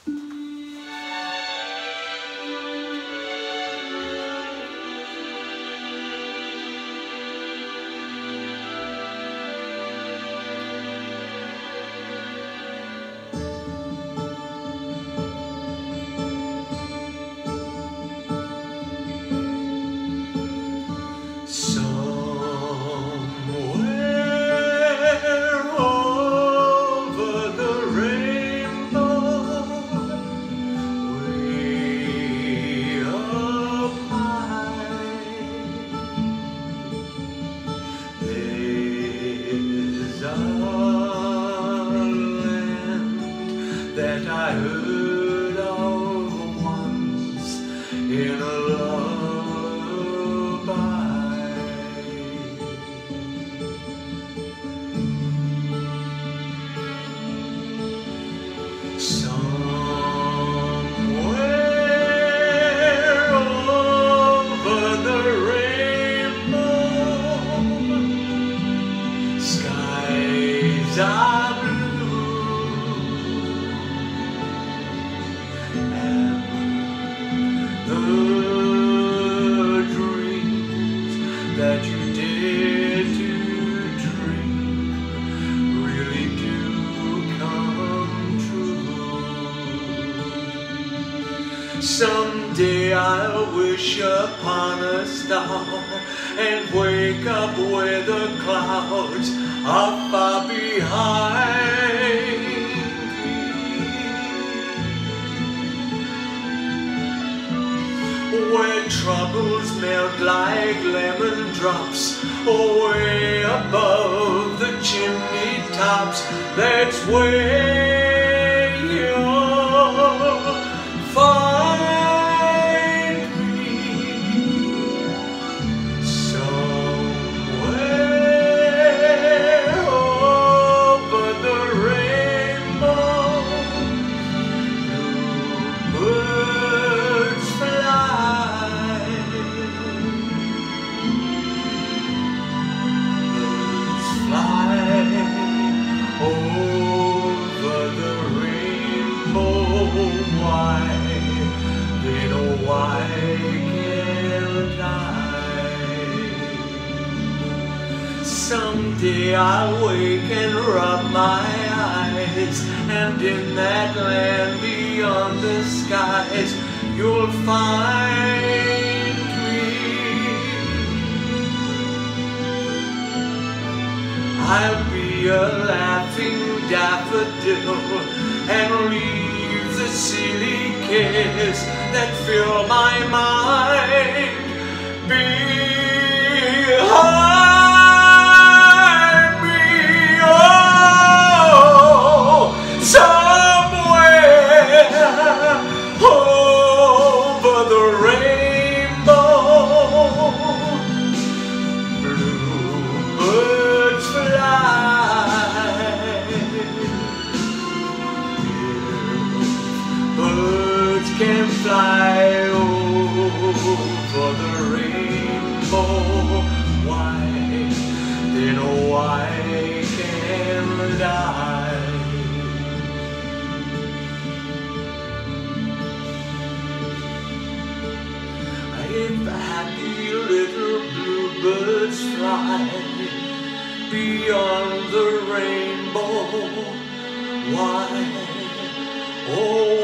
That I heard of once in a lullaby. Somewhere over the rainbow, skies are that you dare to dream really do come true. Someday I'll wish upon a star and wake up where the clouds are far behind me, where troubles melt like lemon drops way above the chimney tops. That's where you'll find me, somewhere over the rainbow. Bluebirds fly, over the rainbow. Why, then oh why can't I? Someday I'll wake and rub my eyes, and in that land beyond the skies you'll find me. I'll be a laughing daffodil and leave the silly cares that fill my mind behind me. Oh, somewhere over the rainbow, bluebirds can fly over the rainbow. Why, then oh why can't I? If happy little bluebirds fly beyond the rainbow, why, oh